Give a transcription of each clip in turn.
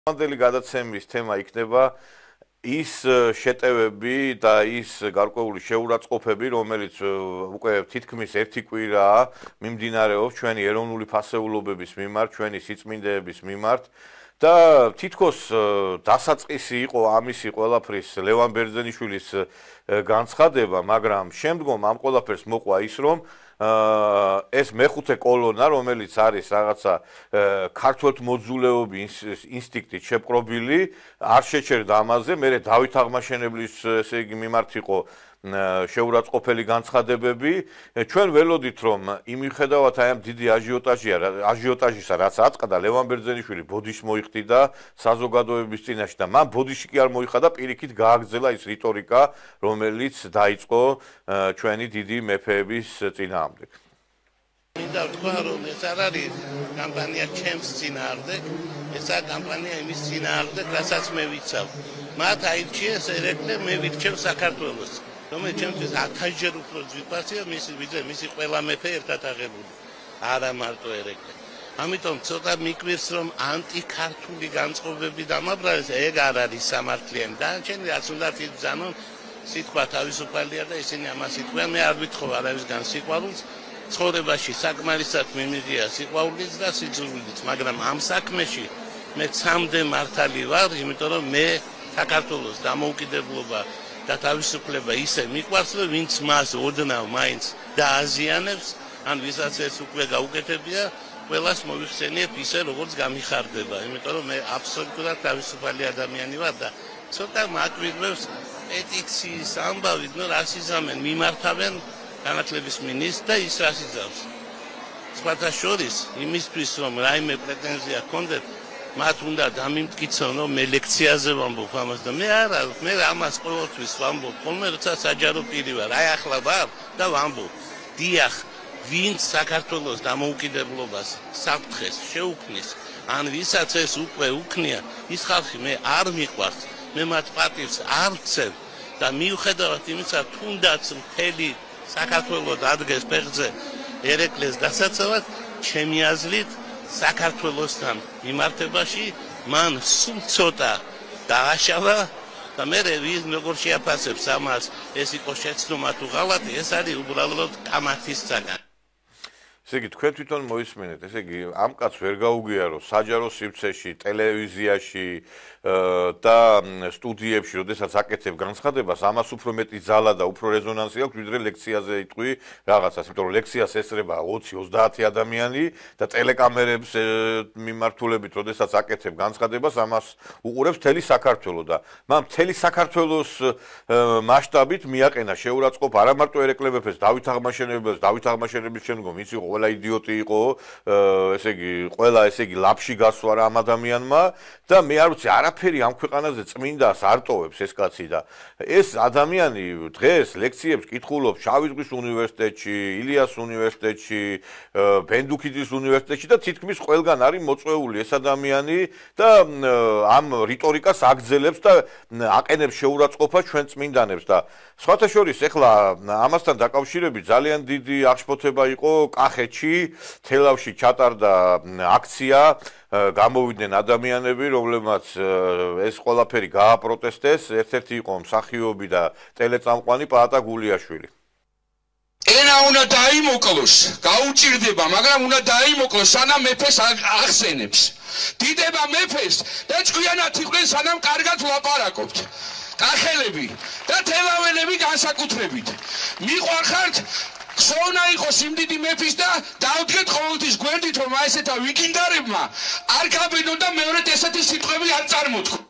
მანდელი გადაცემის თემა იქნება ის შეტევები და ის გარკვეული შეურაცხყოფები, რომელიც უკვე თითქმის ერთი კვირაა მიმდინარეობს ჩვენი ეროვნული ფასეულობების მიმართ, ჩვენი სიწმინდეების მიმართ და თითქოს დასაწყისი იყო ამისი ყველაფრის ლევან ბერძენიშვილის განცხადება, მაგრამ შემდგომ ამ ყველაფერს მოყვა ის, რომ ეს მეხუთე კოლონა, რომელიც არის რაღაცა ქართველთმოძულეობის ინსტინქტით შეპყრობილი, არ შეჩერდა ამაზე, მერე დავით აღმაშენებლის ესე იგი მიმართ იყო შეურაცხყოფელი განცხადებები. ჩვენ ველოდით, რომ იმიხედავად აი ამ დიდი აჟიოტაჟისა, რაც აწყდა ლევან ბერძენიშვილი ბოდიშს მოიხდიდა საზოგადოების წინაშე და მან ბოდიში კი არ მოიხადა, პირიქით გააგრძელა ის რიტორიკა, რომელიც დაიწყო ჩვენი დიდი მეფეების წინააღმდეგ. მინდა ვთქვა, რომ ეს არ არის კამპანია ჩემს წინააღმდეგ, ესაა კამპანია იმის წინააღმდეგ, რასაც მე ვიცავ. მათ აირჩიეს ერეკლე, მე ვირჩევ საქართველოს. რომელიც ჩემთვის 1000-ჯერ უფრო ძვირფასია მისი ყველა მეფე ერთად აღებული. არა მარტო ერეკლე. ამიტომ ცოტა მიკვირს, რომ ანტიქართული განწყობები დამაბრალეს, ეგ არ არის სამართლიანი. დანარჩენი რაც უნდა იბრძანონ, სიტყვა თავისუფალია და ისინი ამას იტყვიან. მე არ ვითხოვ არავისგან სიყვარულს. ცხოვრებაში საკმარისად მიმიღია სიყვარულიც და სიძულვილიც, მაგრამ ამ საქმეში მე ცამდე მართალი ვარ, იმიტომ რომ მე საქართველოს დამოუკიდებლობა და თავისუფლება ისე მიყვარს, რომ ვინც მას ოდნავ მაინც დააზიანებს, ან ვისაც ეს უკვე გაუკეთებია, ყველას მოვიხსენიებ ისე, როგორც გამიხარდება, იმიტომ რომ მე აბსოლუტურად თავისუფალი ადამიანი ვარ და ცოტა მაკვირვებს პეტიციის ამბავი, რას იზამენ, მიმართავენ განათლების მინისტრს და ის რას იზამს. სხვათა შორის, იმისთვის, რომ რაიმე პრეტენზია ჰქონდეთ, მათ უნდა დამიმტკიცონ, რომ მე ლექციაზე ვამბობ ამას და მე არა, მე ამას ყოველთვის ვამბობ, ხოლმე როცა საჯარო პირი ვარ, აი ახლა ვარ და ვამბობ. დიახ, ვინც საქართველოს დამოუკიდებლობას საფრთხეს შეუქმნის, ან ვისაც ეს უკვე უქმნია, ის ხალხი მე არ მიყვარს, მე მათ პატივს არ ვცემ და მიუხედავად იმისა, თუნდაც მთელი საქართველო დადგეს ფეხზე ერეკლეს დასაცავად, ჩემი აზრით საქართველოსთან მიმართებაში მან სულ ცოტა დააშალა და მე როგორ შეაფასებს ამას, ეს იყო შეცდომა თუ ღალატი, ეს არის უბრალოდ კამათის საგანი. ესე იგი, თქვენ თვითონ მოისმენეთ, ესე იგი, ამ კაცს ვერ გაუგია, რომ საჯარო სივრცეში, ტელევიზიაში და სტუდიებში, როდესაც აკეთებ განცხადებას, ამას უფრო მეტი ძალა და უფრო რეზონანსი აქვს, ვიდრე ლექციაზე იტყვი რაღაცას, იმიტომ რომ ლექციას ესწრება 20-30 ადამიანი და ტელეკამერებს მიმართულებით, როდესაც აკეთებ განცხადებას, ამას უყურებს მთელი საქართველო და მან მთელი საქართველოს მასშტაბით მიაყენა შეურაცხყოფა არა მარტო ერეკლე მეფეს, დავით აღმაშენებლის შემდგომ, ის იყო ყველა იდიოტი იყო, ესე იგი, ყველა ესე იგი ლაფში გასვლა რა ამ ადამიანმა და მე არ ვიცი, არაფერი ამ ქვეყანაზე წმინდას არ ტოვებს ეს კაცი და ეს ადამიანი დღეს ლექციებს კითხულობს შავი ზღვის უნივერსიტეტში, ილიას უნივერსიტეტში, ბენდუქიძის უნივერსიტეტში და თითქმის ყველგან არის მოწვეული ეს ადამიანი და ამ რიტორიკას აგრძელებს და აყენებს შეურაცხყოფას ჩვენ წმინდანებს და სხვათა შორის ეხლა ამასთან დაკავშირებით ძალიან დიდი აღშფოთება იყო კახეთში, თელავში ჩატარდა აქცია, გამოვიდნენ ადამიანები, რომლებმაც ეს ყველაფერი გააპროტესტეს, ერთ-ერთი იყო მსახიობი და ტელეწამყვანი პაატა გულიაშვილი. ენა უნდა დაიმოკლოს, გაუჭირდება, მაგრამ უნდა დაიმოკლოს, სანამ მეფეს ახსენებს. დიდება მეფეს და ჭკვიანად იყვნენ, სანამ კარგად ვლაპარაკობთ. კახელები და თელაველები განსაკუთრებით. მიყვარხართ ხსოვნა იყოს იმდიდი მეფის და დავდგეთ ყოველთვის გვერდით, რომ აი ესეთა ვიკინდარებმა არ გაბედონ და მეორედ ესეთი სიტყვები არ წარმოთქვა.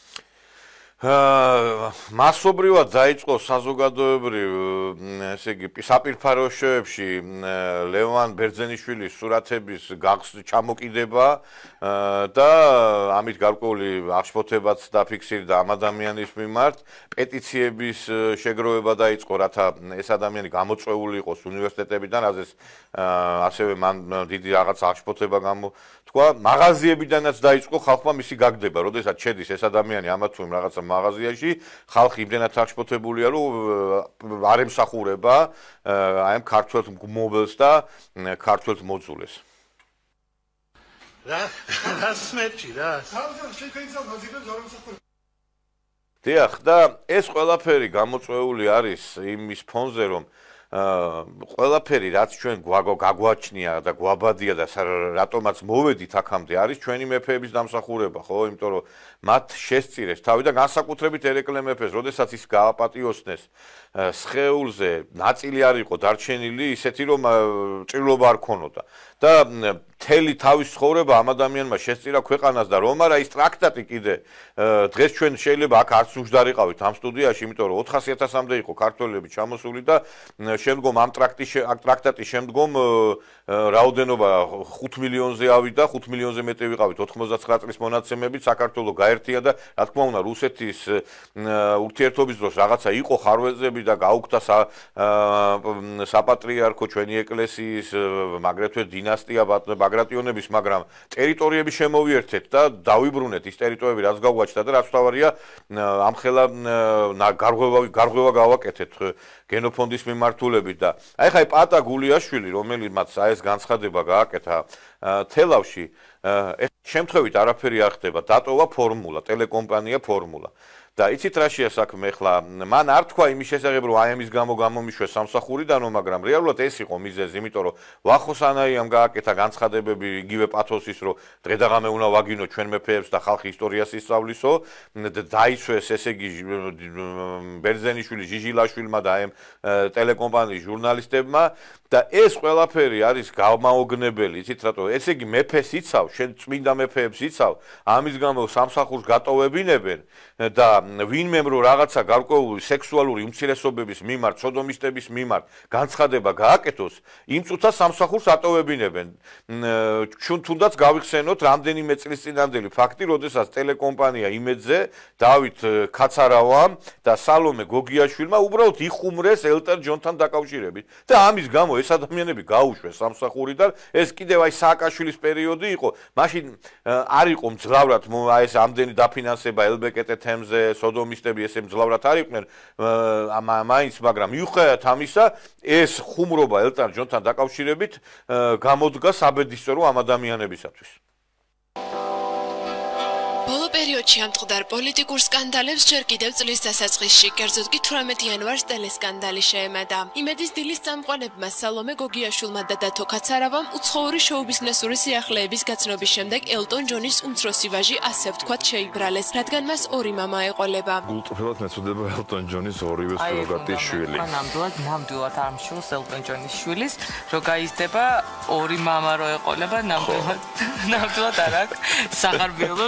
მასობრივად დაიწყო საზოგადოებრივ, ესე იგი, საპირფარეშოებში ლევან ბერძენიშვილის სურათების ჩამოკიდება და ამით გარკვეული აღშფოთებაც დაფიქსირდა ამ ადამიანის მიმართ, პეტიციების შეგროვება დაიწყო, რათა ეს ადამიანი გამოწვეული იყოს უნივერსიტეტებიდან, რაზეც ასევე მან დიდი რაღაც აღშფოთება თქვა, მაღაზიებიდანაც დაიწყო ხალხმა მისი გაგდება, როდესაც შედის ეს ადამიანი ამა თუ იმ რაღაცა მაღაზიაში, ხალხი იმდენად აღშფოთებულია, რომ არ ემსახურება აი ამ ქართველ მგმობელს და ქართველ მოძულეს. რა სმერჩი რა? დიახ, და ეს ყველაფერი გამოწვეული არის იმის ფონზე, რომ ყველაფერი რაც ჩვენ გაგვაჩნია და გვაბადია და რატომაც მოვედით აქამდე არის ჩვენი მეფეების დამსახურება, ხო? იმიტომ რომ მათ შესწირეს თავი და განსაკუთრებით ერეკლე მეფეს, როდესაც ის გააპატიოსნეს სხეულზე, ნაწილი არ იყო დარჩენილი ისეთი, რომ ჭრილობა არ ქონოდა. და მთელი თავის ცხოვრება ამ ადამიანმა შესწირა ქვეყანას და რომ არა ის ტრაქტატი კიდე დღეს ჩვენ შეიძლება აქ არც უჯდარიყავით ამ სტუდიაში, იმიტომ რომ 400.000-მდე იყო ქართველები ჩამოსული და შემდგომ ამ ტრაქტატის შემდგომ რაოდენობა 5 მილიონზე ავიდა, 5 მილიონზე მეტი ვიყავით 99 წლის მონაცემებით, საქართველოს გაერთია და რა თქმა უნდა რუსეთის ურთიერთობის დროს რაღაცა იყო ხარვეზები და გაუქმდა საპატრიარქო ჩვენი ეკლესიის აგრეთვე დინასტია ბაგრატიონების, მაგრამ ტერიტორიები შემოვიერთეთ და დავიბრუნეთ ის ტერიტორიები, რაც გაგვაჩნდა და რაც თავარია ამხელა გარღვევა გავაკეთეთ გენოფონდის მიმართულებით და აი ხა პატა გულიაშვილი, რომელმაც ეს განცხადება გააკეთა თელავში, ეს შემთხვევით არაფერი არ ხდება, დატოვა ფორმულა, ტელეკომპანია ფორმულა. და იცით რა შეასაქმე ახლა მან არ თქვა იმის შესახებ რომ აი ამის გამო გამომიშვეს სამსახურიდანო, მაგრამ რეალურად ეს იყო მიზეზი, იმიტომ რომ ვახოსანაიამ გააკეთა განცხადებები იგივე პათოსის, რომ დღე-დაღამე უნდა ვაგინო ჩვენ მეფეებს და ხალხი ისტორიას ისწავლისო, დაიცვეს ესე იგი ბერძენიშვილი ჟიჟილაშვილმა და ამ ტელეკომპანიის ჟურნალისტებმა და ეს ყველაფერი არის გამაოგნებელი, იცით რატო? ესე იგი მეფეს იცავ, შენ წმინდა მეფეებს იცავ, ამის გამო სამსახურს გატოვებინებენ და ვინმე რომ რაღაცა გარკვეული სექსუალური უმცირესობების მიმართ, სოდომისტების მიმართ განცხადება გააკეთოს, იმ წუთას სამსახურს ატოვებინებენ. ჩვენ თუნდაც გავიხსენოთ რამდენიმე წლის წინანდელი ფაქტი, როდესაც ტელეკომპანია იმედზე დავით ქაცარავამ და სალომე გოგიაშვილმა უბრალოდ იხუმრეს ელტონ ჯონთან დაკავშირებით და ამის გამო ეს ადამიანები გაუშვეს სამსახურიდან. ეს კიდევ აი სააკაშვილის პერიოდი იყო. მაშინ არ იყო მძლავრად აი ეს ამდენი დაფინანსება LBKT თემზე, სოდომისტები ესე მძლავრად არ იყვნენ მაინც, მაგრამ მიუხედავად ამისა, ეს ხუმრობა ელტონ ჯონთან დაკავშირებით გამოდგა საბედისწერო ამ ადამიანებისათვის. ბოლო პერიოდში ამდღარ პოლიტიკურ სკანდალებს ჯერ კიდევ წლის დასაწყისში, კერძოდ კი 18 იანვარს ტელესკანდალი შეემატა. იმედის დილის წამყვანებმა სალომე გოგიაშვილმა და დათო ქაცარავამ უცხოური შოუ-ბიზნესური სიახლეების გაცნობის შემდეგ ელტონ ჯონის უმცროსი ვაჟი ასე ვთქვათ შეიბრალეს, რადგან მას ორი მამა ეყოლება. გულწრფელად მეწოდება ელტონ ჯონის ორივე სუროგატის შვილი. ნამდვილად არ მშულს ელტონ ჯონის შვილის, რომ გაიზრდება ორი მამა რო ეყოლება, ნამდვილად არ აქვს საღარბიელო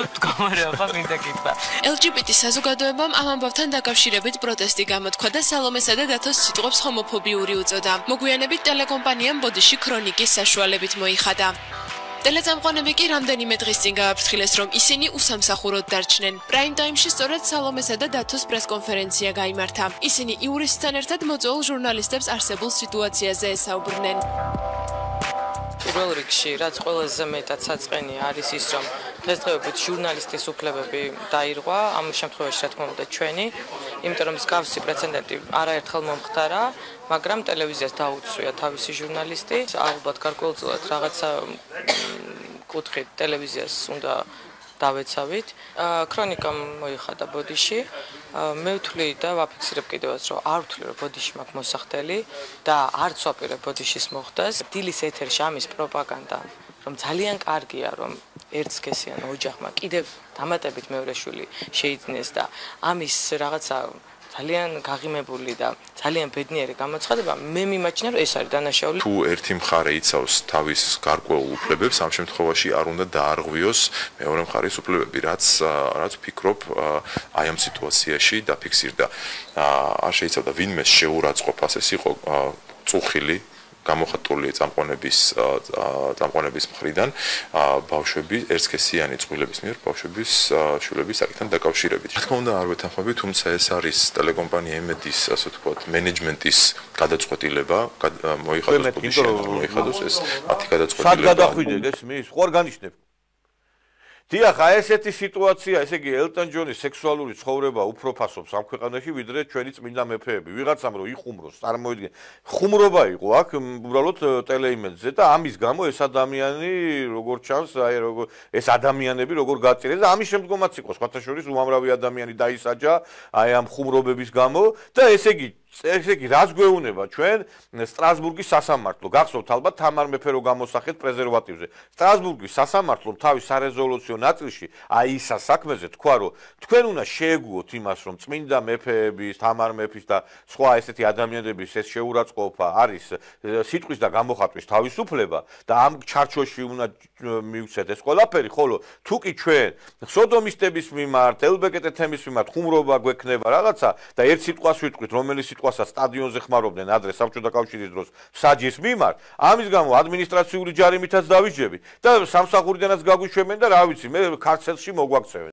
LGBT საზოგადოებამ ამ ამბავთან დაკავშირებით პროტესტი გამოთქვა და სალომესა და დათოს სიტყვებს ჰომოფობიური უწოდა. მოგვიანებით ტელეკომპანიამ ბოდიში ქრონიკის საშუალებით მოიხადა. ტელეწამყვანები კი რამდენიმე დღის წინ გააფრთხილეს, რომ ისინი უსამსახუროდ დარჩნენ. პრაიმ ტაიმში სწორედ სალომესა და დათოს პრესკონფერენცია გაიმართა. ისინი იურისტთან ერთად მოწვეულ ჟურნალისტებს არსებულ სიტუაციაზე ესაუბრნენ. პირველ რიგში, რაც ყველაზე მეტად საწყენი არის ის, რომ დღესდღეობით ჟურნალისტის უფლებები დაირღვა, ამ შემთხვევაში რა თქმა უნდა ჩვენი, იმიტომ რომ მსგავსი პრეცედენტი არაერთხელ მომხდარა, მაგრამ ტელევიზიას დაუცვია თავისი ჟურნალისტი, ალბათ გარკვეულწილად რაღაცა კუთხით ტელევიზიას უნდა დავეცავით. ქრონიკამ მოიხადა ბოდიში. მე ვთვლი და ვაფიქსირებ კიდევაც, რომ არ ვთვლი, რომ ბოდიში მაქვს მოსახდელი და არც ვაპირებ ბოდიშის მოხდას. დილის ეთერში ამის პროპაგანდა, რომ ძალიან კარგია, რომ ერთსქესიან ოჯახმა კიდევ დამატებით მეორე შვილი შეიძინეს და ამის რაღაცა ძალიან გაღიმებული და ძალიან ბედნიერი გამოცხადება, მე მიმაჩნია, რომ ეს არის დანაშაული. თუ ერთი მხარე იცავს თავის გარკვეულ უფლებებს, ამ შემთხვევაში არ უნდა დაარღვიოს მეორე მხარის უფლებები, რაც ვფიქრობ, აი ამ სიტუაციაში დაფიქსირდა. არ შეიძლება ვინმე შეურაცხყოფას, ეს იყო წუხილი გამოხატული წამყვანების მხრიდან ბავშვები ერთსქესიანი წყვილების მიერ ბავშვების შვილების საკითხთან დაკავშირებით. რა თქმა უნდა არ ვეთანხმები, თუმცა ეს არის ტელეკომპანია იმედის, ასე ვთქვათ, მენეჯმენტის გადაწყვეტილება, მოიხადოს ეს მათი გადაწყვეტილება. სად გადახვიდე ეს მის? ხო არ განიშნებ. დიახ, აი ესეთი სიტუაცია, ესე იგი ელტონ ჯონის სექსუალური ცხოვრება უფრო ფასობს ამ ქვეყანაში, ვიდრე ჩვენი წმინდა მეფეები. ვიღაცამ რომ იხუმროს, წარმოიდგინე, ხუმრობა იყო აქ უბრალოდ ტელეიმედზე და ამის გამო ეს ადამიანი როგორ ჩანს, აი როგორ ეს ადამიანები როგორ გაწირეს და ამის შემდგომაც იყო სხვათა შორის უამრავი ადამიანი დაისაჯა აი ამ ხუმრობების გამო და ესე იგი რას გვეუბნება ჩვენ სტრასბურგის სასამართლო გახსოვთ ალბათ თამარ მეფე რო გამოსახეთ პრეზერვატივზე სტრასბურგის სასამართლომ თავის სარეზოლუციო ნაწილში აი ისა საქმეზე თქვა რომ თქვენ უნდა შეეგუოთ იმას რომ წმინდა მეფეების თამარ მეფის და სხვა ესეთი ადამიანების ეს შეურაცხყოფა არის სიტყვის და გამოხატვის თავისუფლება და ამ ჩარჩოში უნდა მივცეთ ეს ყველაფერი ხოლო თუ კი ჩვენ სოდომისტების მიმართ ელბეკეტე თემის მიმართ ხუმრობა გვექნება რაღაცა და ერთ სიტყვას ვიტყვით რომელიც სიტყვასაც სტადიონზე ხმარობდნენ ადრე საბჭოთა კავშირის დროს საჯის მიმართ ამის გამო ადმინისტრაციული ჯარიმითაც დავიჯები და სამსახურიდანაც გაგვიშვებენ და რა ვიცი მე ქარცელში მოგვაქცევენ